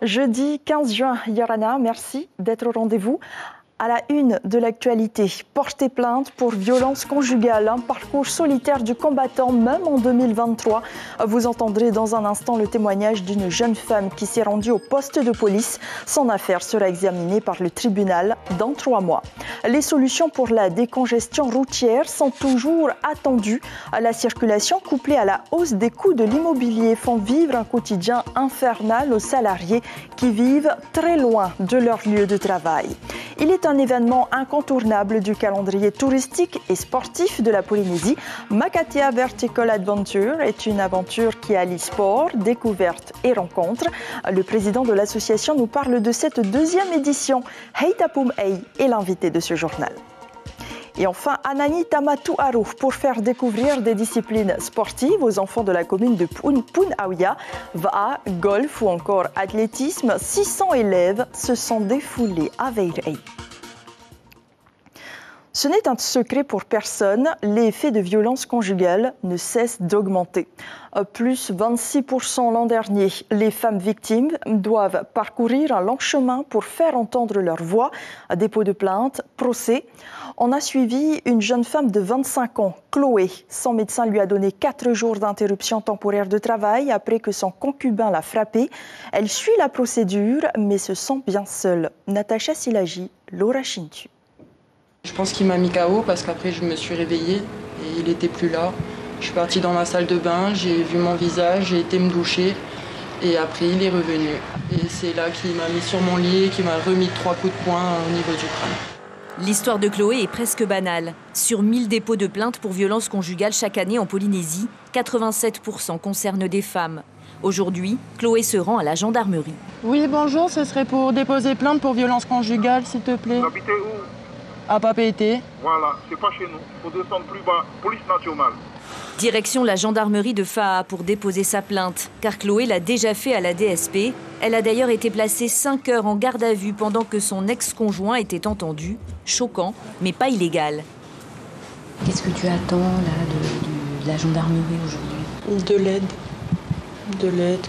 Jeudi 15 juin, Yorana, merci d'être au rendez-vous. À la une de l'actualité, porter plainte pour violence conjugale, un parcours solitaire du combattant même en 2023. Vous entendrez dans un instant le témoignage d'une jeune femme qui s'est rendue au poste de police. Son affaire sera examinée par le tribunal dans 3 mois. Les solutions pour la décongestion routière sont toujours attendues. La circulation couplée à la hausse des coûts de l'immobilier font vivre un quotidien infernal aux salariés qui vivent très loin de leur lieu de travail. Il est un événement incontournable du calendrier touristique et sportif de la Polynésie. Makatea Vertical Adventure est une aventure qui allie sport, découverte et rencontre. Le président de l'association nous parle de cette 2e édition. Heitapum Ei est l'invité de ce journal. Et enfin, Anani Tamatuaru pour faire découvrir des disciplines sportives aux enfants de la commune de Punawia. Va, golf ou encore athlétisme, 600 élèves se sont défoulés à Veirei. Ce n'est un secret pour personne, les faits de violence conjugale ne cessent d'augmenter. Plus 26% l'an dernier, les femmes victimes doivent parcourir un long chemin pour faire entendre leur voix. Dépôt de plainte, procès. On a suivi une jeune femme de 25 ans, Chloé. Son médecin lui a donné 4 jours d'interruption temporaire de travail après que son concubin l'a frappée. Elle suit la procédure, mais se sent bien seule. Natacha Silagi, Laura Chintu. Je pense qu'il m'a mis KO parce qu'après je me suis réveillée et il n'était plus là. Je suis partie dans ma salle de bain, j'ai vu mon visage, j'ai été me doucher et après il est revenu. Et c'est là qu'il m'a mis sur mon lit et qu'il m'a remis 3 coups de poing au niveau du crâne. L'histoire de Chloé est presque banale. Sur 1000 dépôts de plaintes pour violences conjugales chaque année en Polynésie, 87% concernent des femmes. Aujourd'hui, Chloé se rend à la gendarmerie. Oui, bonjour, ce serait pour déposer plainte pour violences conjugales, s'il te plaît. Vous habitez où? À Papeete. Voilà, c'est pas chez nous. Il faut descendre plus bas. Police nationale. Direction la gendarmerie de Faa pour déposer sa plainte, car Chloé l'a déjà fait à la DSP. Elle a d'ailleurs été placée 5 heures en garde à vue pendant que son ex-conjoint était entendu. Choquant, mais pas illégal. Qu'est-ce que tu attends là, de la gendarmerie aujourd'hui? De l'aide,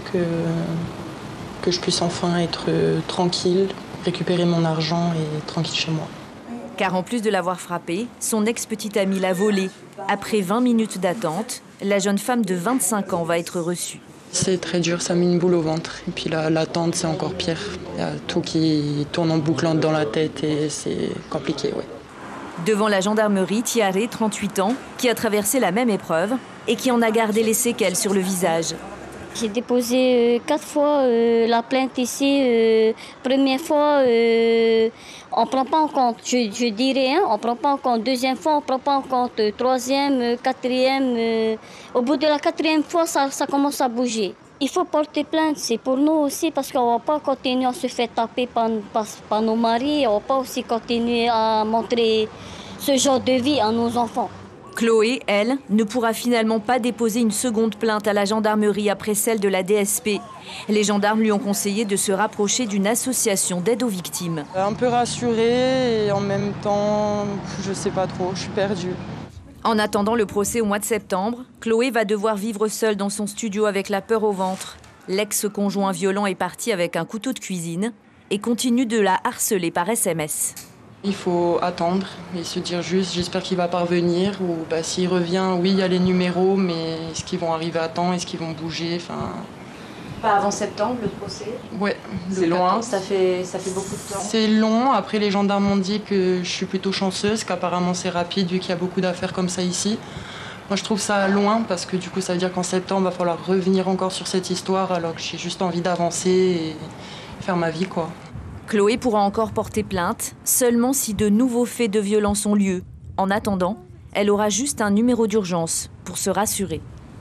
que je puisse enfin être tranquille, récupérer mon argent et tranquille chez moi. Car en plus de l'avoir frappé, son ex-petite amie l'a volé. Après 20 minutes d'attente, la jeune femme de 25 ans va être reçue. C'est très dur, ça met une boule au ventre. Et puis l'attente, c'est encore pire. Il y a tout qui tourne en boucle dans la tête et c'est compliqué, ouais. Devant la gendarmerie, Tiare, 38 ans, qui a traversé la même épreuve et qui en a gardé les séquelles sur le visage. J'ai déposé 4 fois la plainte ici. Première fois, on ne prend pas en compte, je dirais, on ne prend pas en compte. Deuxième fois, on ne prend pas en compte. Troisième, quatrième. Au bout de la 4e fois, ça commence à bouger. Il faut porter plainte, c'est pour nous aussi, parce qu'on ne va pas continuer à se faire taper par nos maris. On ne va pas aussi continuer à montrer ce genre de vie à nos enfants. Chloé, elle, ne pourra finalement pas déposer une seconde plainte à la gendarmerie après celle de la DSP. Les gendarmes lui ont conseillé de se rapprocher d'une association d'aide aux victimes. Un peu rassurée et en même temps, je ne sais pas trop, je suis perdue. En attendant le procès au mois de septembre, Chloé va devoir vivre seule dans son studio avec la peur au ventre. L'ex-conjoint violent est parti avec un couteau de cuisine et continue de la harceler par SMS. Il faut attendre et se dire juste, j'espère qu'il va parvenir. Ou s'il revient, oui, il y a les numéros, mais est-ce qu'ils vont arriver à temps? Est-ce qu'ils vont bouger? Pas avant septembre, le procès? Ouais, c'est loin. Ça fait beaucoup de temps. C'est long. Après, les gendarmes m'ont dit que je suis plutôt chanceuse, qu'apparemment c'est rapide vu qu'il y a beaucoup d'affaires comme ça ici. Moi, je trouve ça loin parce que du coup, ça veut dire qu'en septembre, il va falloir revenir encore sur cette histoire alors que j'ai juste envie d'avancer et faire ma vie, quoi. Chloé pourra encore porter plainte, seulement si de nouveaux faits de violence ont lieu. En attendant, elle aura juste un numéro d'urgence pour se rassurer.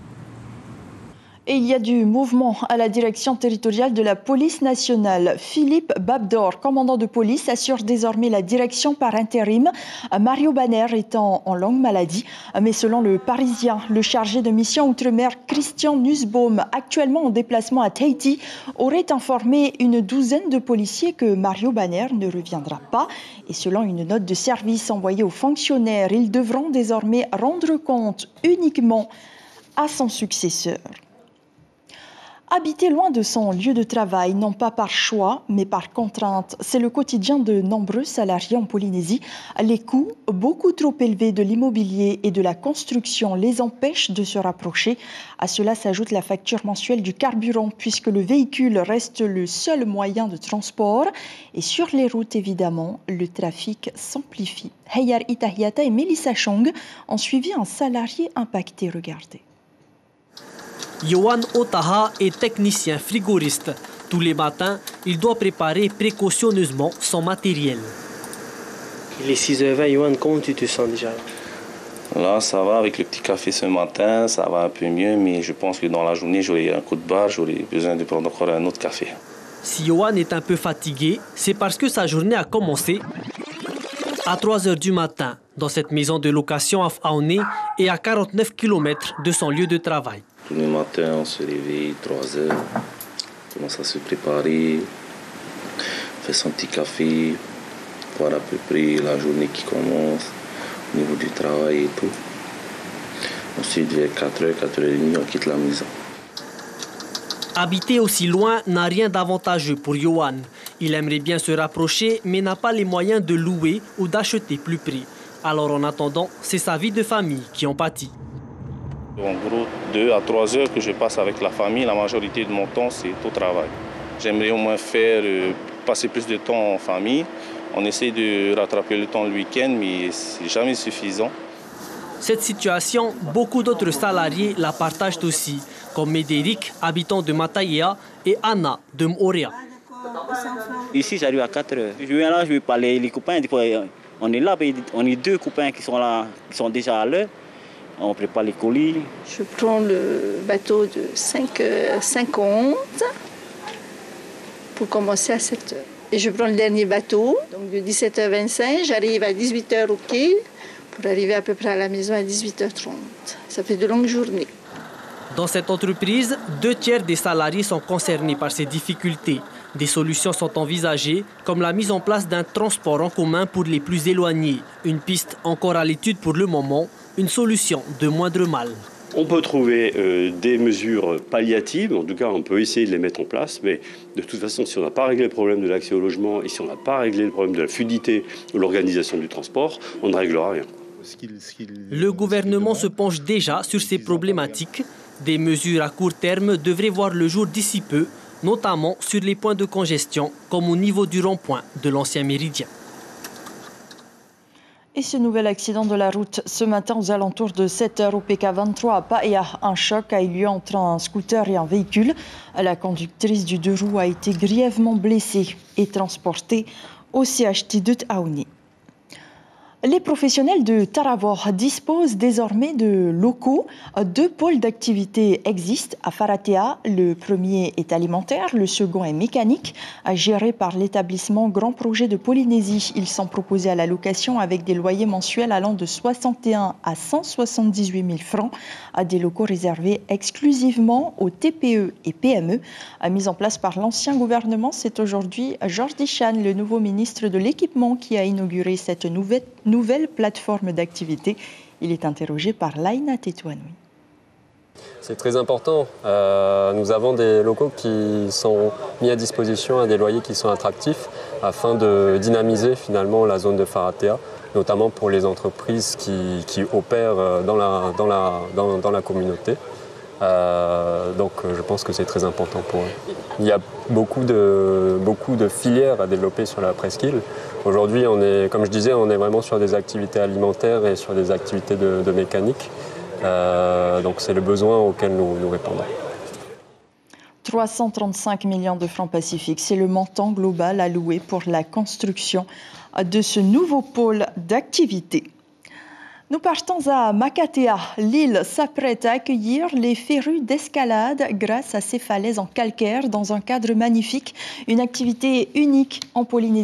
Et il y a du mouvement à la direction territoriale de la police nationale. Philippe Babdor, commandant de police, assure désormais la direction par intérim. Mario Banner étant en longue maladie. Mais selon le Parisien, le chargé de mission outre-mer Christian Nussbaum, actuellement en déplacement à Tahiti, aurait informé une douzaine de policiers que Mario Banner ne reviendra pas. Et selon une note de service envoyée aux fonctionnaires, ils devront désormais rendre compte uniquement à son successeur. Habiter loin de son lieu de travail, non pas par choix, mais par contrainte, c'est le quotidien de nombreux salariés en Polynésie. Les coûts beaucoup trop élevés de l'immobilier et de la construction les empêchent de se rapprocher. À cela s'ajoute la facture mensuelle du carburant, puisque le véhicule reste le seul moyen de transport. Et sur les routes, évidemment, le trafic s'amplifie. Heyar Itahiata et Melissa Chong ont suivi un salarié impacté. Regardez. Yohan Otaha est technicien frigoriste. Tous les matins, il doit préparer précautionneusement son matériel. Il est 6h20, Yohan, comment tu te sens déjà? Là, ça va avec le petit café ce matin, ça va un peu mieux, mais je pense que dans la journée, j'aurai un coup de barre, j'aurai besoin de prendre encore un autre café. Si Yohan est un peu fatigué, c'est parce que sa journée a commencé à 3h du matin dans cette maison de location à Faoné et à 49 km de son lieu de travail. Tous les matins, on se réveille, 3h, on commence à se préparer, on fait son petit café, voir à peu près la journée qui commence, au niveau du travail et tout. Ensuite, vers 4h, 4h30, on quitte la maison. Habiter aussi loin n'a rien d'avantageux pour Yohan. Il aimerait bien se rapprocher, mais n'a pas les moyens de louer ou d'acheter plus près. Alors en attendant, c'est sa vie de famille qui en pâtit. En gros, 2 à 3 heures que je passe avec la famille, la majorité de mon temps, c'est au travail. J'aimerais au moins passer plus de temps en famille. On essaie de rattraper le temps le week-end, mais c'est jamais suffisant. Cette situation, beaucoup d'autres salariés la partagent aussi, comme Médéric, habitant de Mataya, et Anna de M'Orea. Ici, j'arrive à 4 heures. Je viens là, je vais parler les copains. On est là, on est 2 copains qui sont là, qui sont déjà à l'heure. On prépare les colis. Je prends le bateau de 5h50 pour commencer à 7h. Et je prends le dernier bateau, donc de 17h25, j'arrive à 18h au quai pour arriver à peu près à la maison à 18h30. Ça fait de longues journées. Dans cette entreprise, 2/3 des salariés sont concernés par ces difficultés. Des solutions sont envisagées, comme la mise en place d'un transport en commun pour les plus éloignés. Une piste encore à l'étude pour le moment, une solution de moindre mal. On peut trouver des mesures palliatives, en tout cas on peut essayer de les mettre en place, mais de toute façon si on n'a pas réglé le problème de l'accès au logement et si on n'a pas réglé le problème de la fluidité ou l'organisation du transport, on ne réglera rien. Le gouvernement se penche déjà sur ces problématiques. Des mesures à court terme devraient voir le jour d'ici peu, notamment sur les points de congestion, comme au niveau du rond-point de l'ancien méridien. Et ce nouvel accident de la route ce matin aux alentours de 7h au PK23 à Paia. Un choc a eu lieu entre un scooter et un véhicule. La conductrice du 2 roues a été grièvement blessée et transportée au CHT de Taouni. Les professionnels de Taravor disposent désormais de locaux. 2 pôles d'activité existent à Faratea. Le premier est alimentaire, le second est mécanique. Géré par l'établissement Grand Projet de Polynésie, ils sont proposés à la location avec des loyers mensuels allant de 61 à 178 000 francs. À des locaux réservés exclusivement aux TPE et PME. Mis en place par l'ancien gouvernement, c'est aujourd'hui Georges Dichan, le nouveau ministre de l'Équipement, qui a inauguré cette nouvelle plateforme d'activité. Il est interrogé par Laina Tetouanoui. C'est très important. Nous avons des locaux qui sont mis à disposition à des loyers qui sont attractifs afin de dynamiser finalement la zone de Faratea, notamment pour les entreprises qui opèrent dans la communauté. Donc je pense que c'est très important pour eux. Il y a beaucoup de filières à développer sur la presqu'île. Aujourd'hui, comme je disais, on est vraiment sur des activités alimentaires et sur des activités de mécanique. Donc c'est le besoin auquel nous répondons. 335 millions de francs pacifiques, c'est le montant global alloué pour la construction de ce nouveau pôle d'activité. Nous partons à Makatea. L'île s'apprête à accueillir les férus d'escalade grâce à ses falaises en calcaire dans un cadre magnifique. Une activité unique en Polynésie.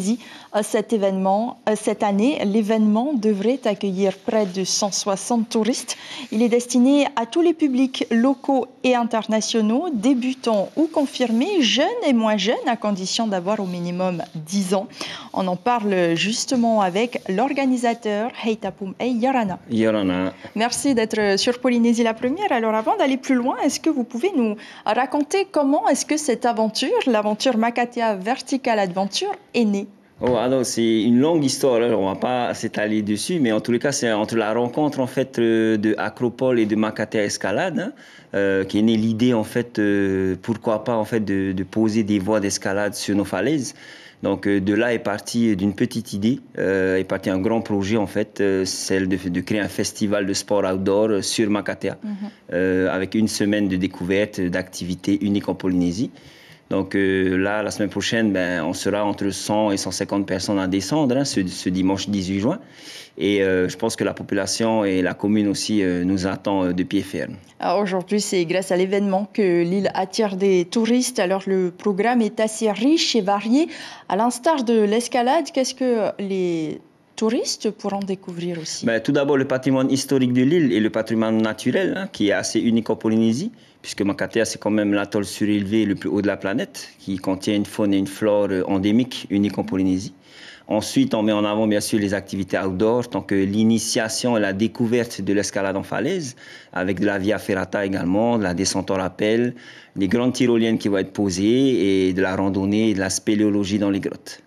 cet événement. Cette année, l'événement devrait accueillir près de 160 touristes. Il est destiné à tous les publics locaux et internationaux, débutants ou confirmés, jeunes et moins jeunes, à condition d'avoir au minimum 10 ans. On en parle justement avec l'organisateur Heitapum Yarana. Merci d'être sur Polynésie la première. Alors avant d'aller plus loin, est-ce que vous pouvez nous raconter comment est-ce que cette aventure, l'aventure Makatea Vertical Adventure, est née? Alors c'est une longue histoire, on ne va pas s'étaler dessus, mais en tous les cas c'est entre la rencontre en fait de Acropole et de Makatea Escalade qui est née l'idée en fait pourquoi pas en fait de poser des voies d'escalade sur nos falaises. Donc de là est parti d'une petite idée, est parti un grand projet en fait, celle de créer un festival de sport outdoor sur Makatea, avec une semaine de découverte, d'activités uniques en Polynésie. Donc là, la semaine prochaine, on sera entre 100 et 150 personnes à descendre, ce dimanche 18 juin. Et je pense que la population et la commune aussi nous attend de pied ferme. Aujourd'hui, c'est grâce à l'événement que l'île attire des touristes. Alors le programme est assez riche et varié. À l'instar de l'escalade, qu'est-ce que les touristes pourront découvrir aussi? Tout d'abord, le patrimoine historique de l'île et le patrimoine naturel, qui est assez unique en Polynésie, puisque Makatea, c'est quand même l'atoll surélevé le plus haut de la planète, qui contient une faune et une flore endémiques, uniques en Polynésie. Ensuite, on met en avant bien sûr les activités outdoor, tant que l'initiation et la découverte de l'escalade en falaise, avec de la via ferrata également, de la descente en rappel, des grandes tyroliennes qui vont être posées et de la randonnée et de la spéléologie dans les grottes.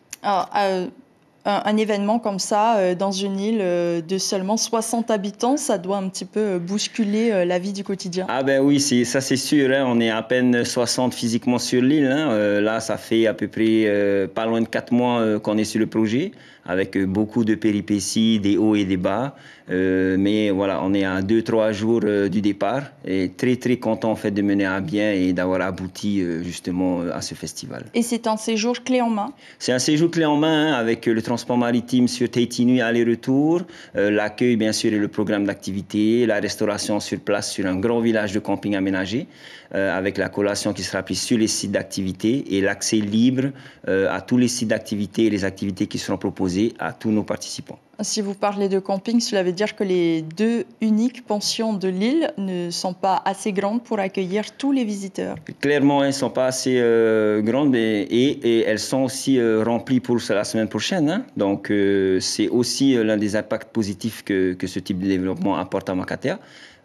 Un événement comme ça, dans une île de seulement 60 habitants, ça doit un petit peu bousculer la vie du quotidien. Oui, ça c'est sûr. On est à peine 60 physiquement sur l'île. Là, ça fait à peu près pas loin de 4 mois qu'on est sur le projet, avec beaucoup de péripéties, des hauts et des bas. Mais voilà, on est à 2-3 jours du départ et très très content en fait de mener à bien et d'avoir abouti justement à ce festival. Et c'est un séjour clé en main? C'est un séjour clé en main avec le transport maritime sur Tahiti aller-retour, l'accueil bien sûr et le programme d'activité, la restauration sur place sur un grand village de camping aménagé, avec la collation qui sera prise sur les sites d'activité et l'accès libre à tous les sites d'activité et les activités qui seront proposées à tous nos participants. Si vous parlez de camping, cela veut dire que les 2 uniques pensions de l'île ne sont pas assez grandes pour accueillir tous les visiteurs. Clairement, elles ne sont pas assez grandes et elles sont aussi remplies pour la semaine prochaine. Donc, c'est aussi l'un des impacts positifs que ce type de développement apporte à Makatea.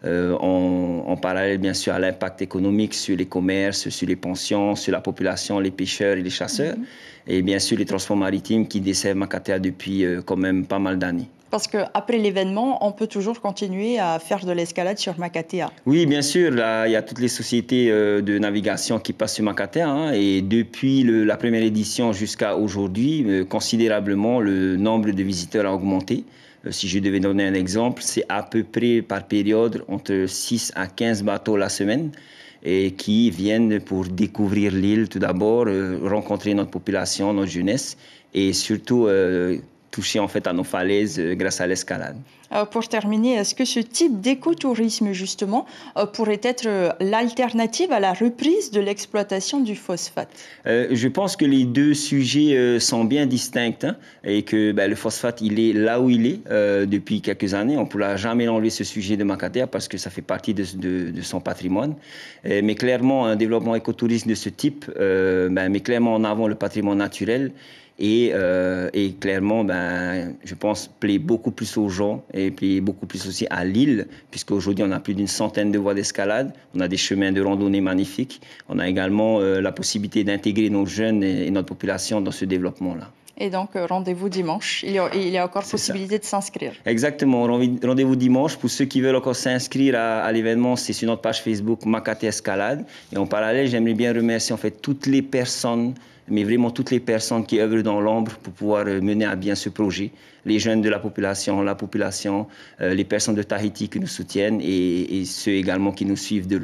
En parallèle, bien sûr, à l'impact économique sur les commerces, sur les pensions, sur la population, les pêcheurs et les chasseurs. Et bien sûr, les transports maritimes qui desservent Makatea depuis quand même pas mal d'années. Parce qu'après l'événement, on peut toujours continuer à faire de l'escalade sur Makatea. Oui, bien sûr. Là, il y a toutes les sociétés de navigation qui passent sur Makatea. Et depuis la première édition jusqu'à aujourd'hui, considérablement, le nombre de visiteurs a augmenté. Si je devais donner un exemple, c'est à peu près par période entre 6 à 15 bateaux la semaine et qui viennent pour découvrir l'île tout d'abord, rencontrer notre population, notre jeunesse et surtout toucher en fait à nos falaises grâce à l'escalade. Pour terminer, est-ce que ce type d'écotourisme justement pourrait être l'alternative à la reprise de l'exploitation du phosphate? Je pense que les deux sujets sont bien distincts et que le phosphate, il est là où il est depuis quelques années. On ne pourra jamais enlever ce sujet de Makatea parce que ça fait partie de son patrimoine. Mais clairement, un développement écotourisme de ce type met clairement en avant le patrimoine naturel. Et clairement, je pense, plaît beaucoup plus aux gens et plaît beaucoup plus aussi à l'île, puisqu'aujourd'hui, on a plus d'une centaine de voies d'escalade, on a des chemins de randonnée magnifiques, on a également la possibilité d'intégrer nos jeunes et notre population dans ce développement-là. Et donc, rendez-vous dimanche. Il y a encore possibilité de s'inscrire. Exactement. Rendez-vous dimanche. Pour ceux qui veulent encore s'inscrire à l'événement, c'est sur notre page Facebook Makatea Escalade. Et en parallèle, j'aimerais bien remercier en fait toutes les personnes, mais vraiment toutes les personnes qui œuvrent dans l'ombre pour pouvoir mener à bien ce projet. Les jeunes de la population, les personnes de Tahiti qui nous soutiennent et ceux également qui nous suivent de loin.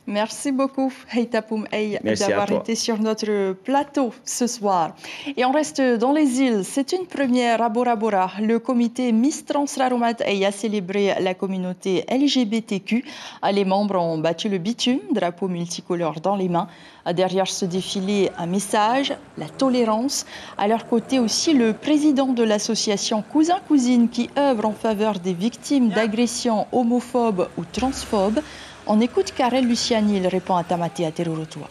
Merci beaucoup, Heita Poumey, d'avoir été sur notre plateau ce soir. Et on reste dans les îles. C'est une première à Bora Bora. Le comité Miss Trans Rarumat a célébré la communauté LGBTQ. Les membres ont battu le bitume, drapeau multicolore dans les mains. Derrière ce défilé, un message, la tolérance. À leur côté aussi, le président de l'association Cousin-Cousine qui œuvre en faveur des victimes d'agressions homophobes ou transphobes. On écoute Karel Luciani, il répond à Tamatea Terurotua.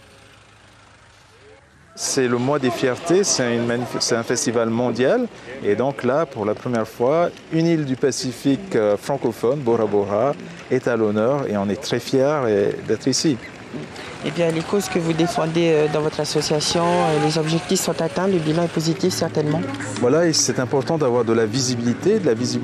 C'est le mois des fiertés, c'est un festival mondial. Et donc là, pour la première fois, une île du Pacifique francophone, Bora Bora, est à l'honneur et on est très fiers d'être ici. Eh bien, les causes que vous défendez dans votre association, les objectifs sont atteints, le bilan est positif certainement. Voilà, et c'est important d'avoir de la visibilité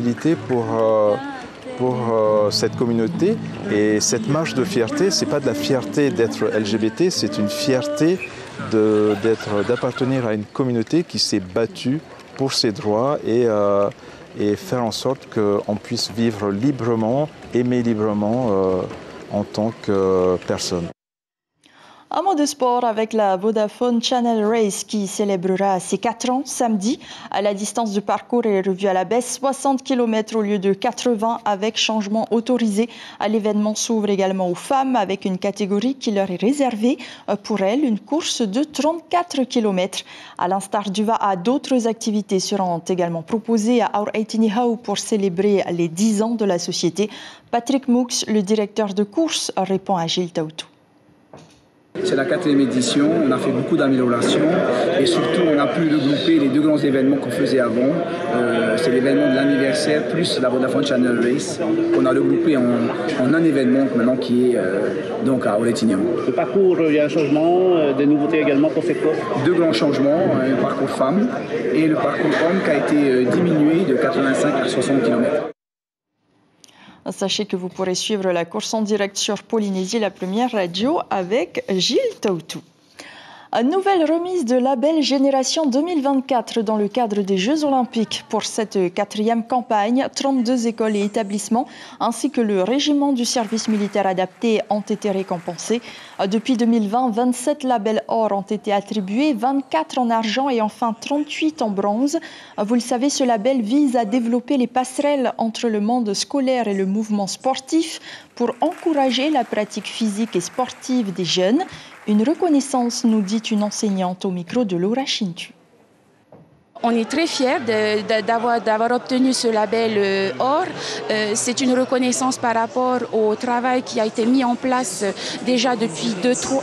pour cette communauté. Et cette marche de fierté, ce n'est pas de la fierté d'être LGBT, c'est une fierté d'appartenir à une communauté qui s'est battue pour ses droits et faire en sorte qu'on puisse vivre librement, aimer librement en tant que personne. Un mot de sport avec la Vodafone Channel Race qui célébrera ses 4 ans samedi. La distance de parcours est revue à la baisse, 60 km au lieu de 80 avec changement autorisé. L'événement s'ouvre également aux femmes avec une catégorie qui leur est réservée. Pour elles, une course de 34 km. À l'instar du VAA, d'autres activités seront également proposées à Aur Eitinihau pour célébrer les 10 ans de la société. Patrick Moux, le directeur de course, répond à Gilles Taoutou. C'est la 4e édition, on a fait beaucoup d'améliorations et surtout on a pu regrouper les 2 grands événements qu'on faisait avant. C'est l'événement de l'anniversaire plus la Vodafone Channel Race qu'on a regroupé en un événement maintenant qui est donc à Aur Eitinihau. Le parcours, il y a un changement, des nouveautés également pour cette course. 2 grands changements, le parcours femmes et le parcours homme qui a été diminué de 85 à 60 km. Sachez que vous pourrez suivre la course en direct sur Polynésie, la première radio, avec Gilles Taoutou. Une nouvelle remise de label Génération 2024 dans le cadre des Jeux Olympiques. Pour cette 4e campagne, 32 écoles et établissements ainsi que le régiment du service militaire adapté ont été récompensés. Depuis 2020, 27 labels or ont été attribués, 24 en argent et enfin 38 en bronze. Vous le savez, ce label vise à développer les passerelles entre le monde scolaire et le mouvement sportif pour encourager la pratique physique et sportive des jeunes. Une reconnaissance, nous dit une enseignante au micro de Laura Chintu. On est très fiers d'avoir obtenu ce label or. C'est une reconnaissance par rapport au travail qui a été mis en place déjà depuis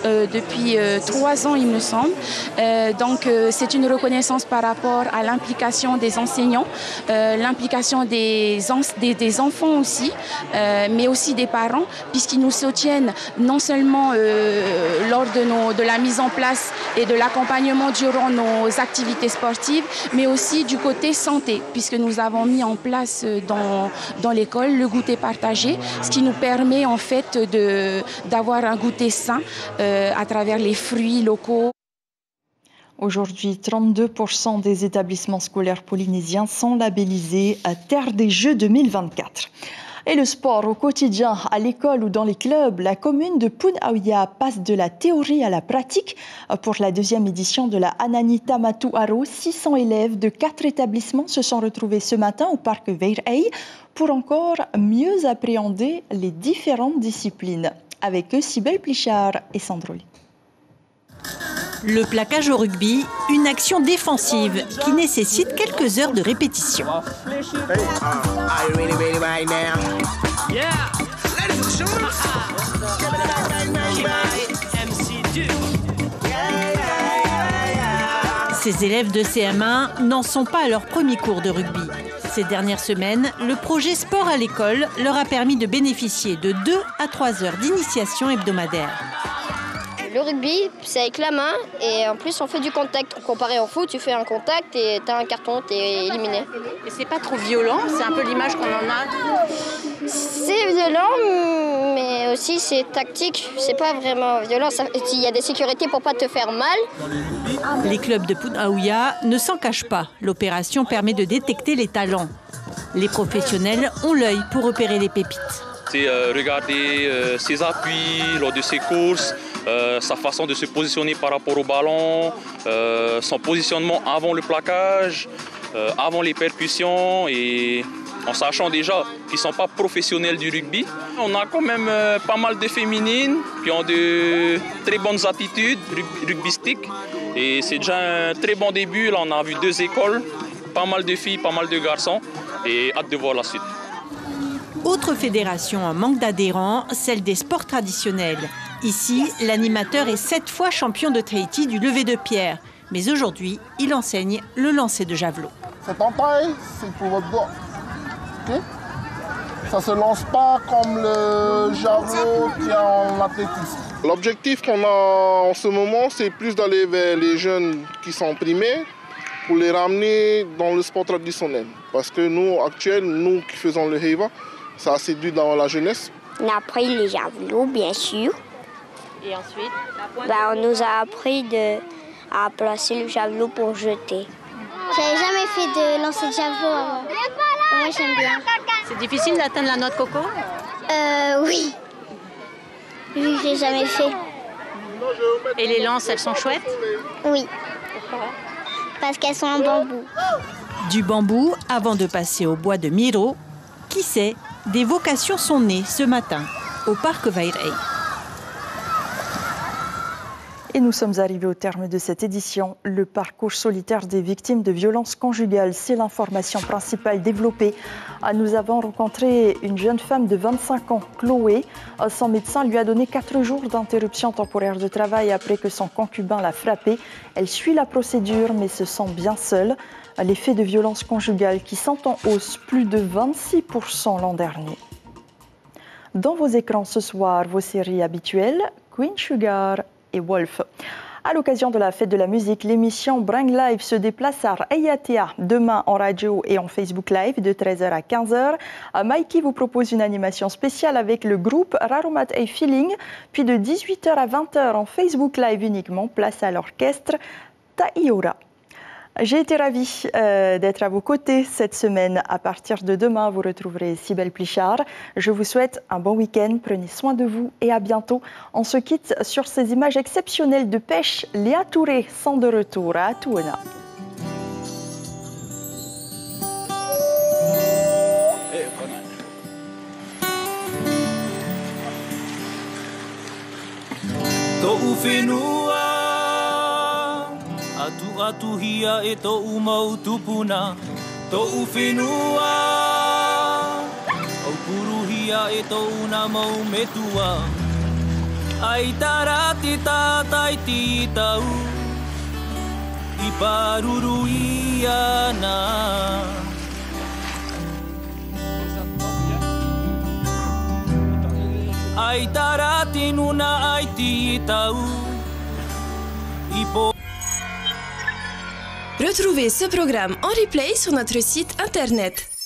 3 ans, il me semble. Donc c'est une reconnaissance par rapport à l'implication des enseignants, l'implication des enfants aussi, mais aussi des parents, puisqu'ils nous soutiennent non seulement lors de la mise en place et de l'accompagnement durant nos activités sportives, mais aussi du côté santé, puisque nous avons mis en place dans l'école le goûter partagé, ce qui nous permet en fait d'avoir un goûter sain à travers les fruits locaux. Aujourd'hui, 32% des établissements scolaires polynésiens sont labellisés à Terre des Jeux 2024. Et le sport au quotidien, à l'école ou dans les clubs, la commune de Punaouia passe de la théorie à la pratique. Pour la 2e édition de la Anani Tamatu Aro, 600 élèves de 4 établissements se sont retrouvés ce matin au parc Veirei pour encore mieux appréhender les différentes disciplines. Avec eux, Sibel Plichard et Sandroli. Le plaquage au rugby, une action défensive qui nécessite quelques heures de répétition. Ces élèves de CM1 n'en sont pas à leur premier cours de rugby. Ces dernières semaines, le projet Sport à l'école leur a permis de bénéficier de 2 à 3 heures d'initiation hebdomadaire. Le rugby, c'est avec la main et en plus on fait du contact. Comparé au foot, tu fais un contact et t'as un carton, t'es éliminé. Et c'est pas trop violent, c'est un peu l'image qu'on en a. C'est violent, mais aussi c'est tactique. C'est pas vraiment violent. Il y a des sécurités pour pas te faire mal. Les clubs de Punaouia ne s'en cachent pas. L'opération permet de détecter les talents. Les professionnels ont l'œil pour repérer les pépites. C'est regarder ses appuis lors de ses courses, sa façon de se positionner par rapport au ballon, son positionnement avant le plaquage, avant les percussions et en sachant déjà qu'ils ne sont pas professionnels du rugby. On a quand même pas mal de féminines qui ont de très bonnes attitudes rugbystiques et c'est déjà un très bon début. Là, on a vu 2 écoles, pas mal de filles, pas mal de garçons et hâte de voir la suite. Autre fédération en manque d'adhérents, celle des sports traditionnels. Ici, l'animateur est 7 fois champion de Tahiti du lever de pierre. Mais aujourd'hui, il enseigne le lancer de javelot. Cette entaille, c'est pour votre doigt. Okay. Ça ne se lance pas comme le javelot qui est en athlétisme. L'objectif qu'on a en ce moment, c'est plus d'aller vers les jeunes qui sont primés pour les ramener dans le sport traditionnel. Parce que nous qui faisons le heiva, ça a séduit dans la jeunesse. On a appris les javelots, bien sûr. Et ensuite on nous a appris à placer le javelot pour jeter. J'avais jamais fait de lancer de javelot avant. Moi, j'aime bien. C'est difficile d'atteindre la noix de coco? Oui. Oui, je l'ai jamais fait. Et les lances, elles sont chouettes? Oui. Pourquoi? Parce qu'elles sont en bambou. Du bambou avant de passer au bois de Miro. Qui sait, des vocations sont nées ce matin au parc Vairei. Et nous sommes arrivés au terme de cette édition. Le parcours solitaire des victimes de violences conjugales, c'est l'information principale développée. Nous avons rencontré une jeune femme de 25 ans, Chloé. Son médecin lui a donné 4 jours d'interruption temporaire de travail après que son concubin l'a frappée. Elle suit la procédure mais se sent bien seule. Les faits de violences conjugales qui sont en hausse, plus de 26% l'an dernier. Dans vos écrans ce soir, vos séries habituelles, Queen Sugar et Wolf. À l'occasion de la fête de la musique, l'émission Bring Live se déplace à Ayatea demain en radio et en Facebook Live de 13h à 15h. Mikey vous propose une animation spéciale avec le groupe Rarumat A Feeling, puis de 18h à 20h en Facebook Live uniquement, place à l'orchestre Ta'iora. J'ai été ravie d'être à vos côtés cette semaine. À partir de demain, vous retrouverez Cybèle Plichard. Je vous souhaite un bon week-end. Prenez soin de vous et à bientôt. On se quitte sur ces images exceptionnelles de pêche. Léa Touré sont de retour à Atuena. Atu hia e to'u mau tupuna, to'u whenua. Au puru hia e to'u na mau metua. Ai tara te tātai ti tau, I paruru I ana. Ai tara te nuna ai ti tau, I po. Retrouvez ce programme en replay sur notre site internet.